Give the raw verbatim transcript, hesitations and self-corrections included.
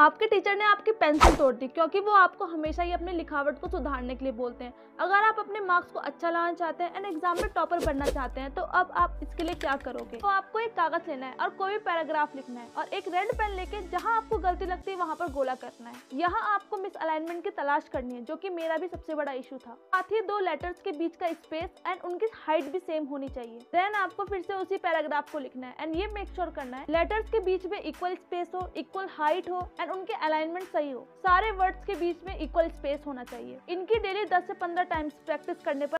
आपके टीचर ने आपकी पेंसिल तोड़ दी क्योंकि वो आपको हमेशा ही अपनी लिखावट को सुधारने के लिए बोलते हैं। अगर आप अपने मार्क्स को अच्छा लाना चाहते हैं एंड एग्जाम में टॉपर बनना चाहते हैं तो अब आप इसके लिए क्या करोगे? तो आपको एक कागज लेना है और कोई भी पैराग्राफ लिखना है और एक रेड पेन लेके जहां आपको गलती लगती है वहां पर गोला करना है। यहाँ आपको मिस अलाइनमेंट की तलाश करनी है, जो कि मेरा भी सबसे बड़ा इशू था। साथ ही दो लेटर्स के बीच का स्पेस एंड उनकी हाइट भी सेम होनी चाहिए। देन आपको फिर से उसी पैराग्राफ को लिखना है एंड ये मेक श्योर करना है लेटर्स के बीच में इक्वल स्पेस हो, इक्वल हाइट हो एंड उनके अलाइनमेंट सही हो। सारे वर्ड्स के बीच में इक्वल स्पेस होना चाहिए। इनकी डेली दस से पंद्रह टाइम्स प्रैक्टिस करने पर